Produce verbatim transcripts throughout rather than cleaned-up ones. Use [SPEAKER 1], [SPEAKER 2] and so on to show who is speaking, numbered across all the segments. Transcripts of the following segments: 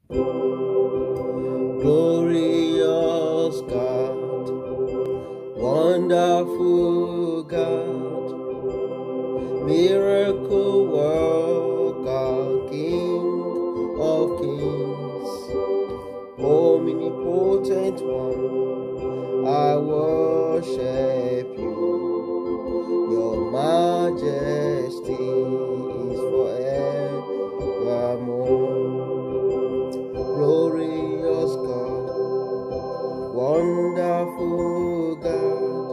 [SPEAKER 1] Glorious God, wonderful God, miracle worker, King of kings, omnipotent one, I worship you. Your majesty is forevermore. Glorious God, wonderful God,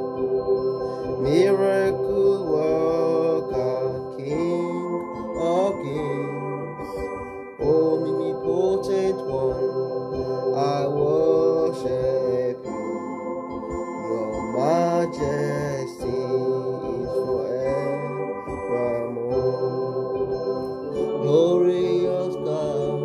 [SPEAKER 1] miracle worker, King of kings, omnipotent one, I worship you. Your majesty is forevermore. Glorious God,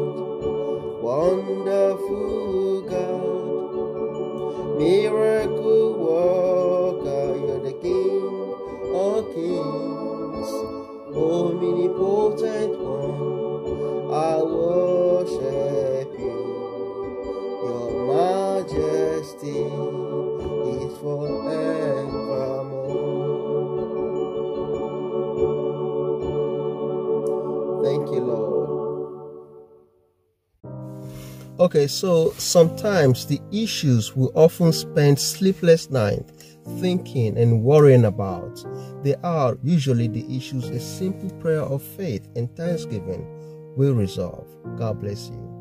[SPEAKER 1] wonderful God, miracle worker, you're the King of kings, omnipotent one, I worship you. Your majesty is forevermore. Thank you, Lord. Okay, so sometimes the issues we often spend sleepless nights thinking and worrying about, they are usually the issues a simple prayer of faith and thanksgiving will resolve. God bless you.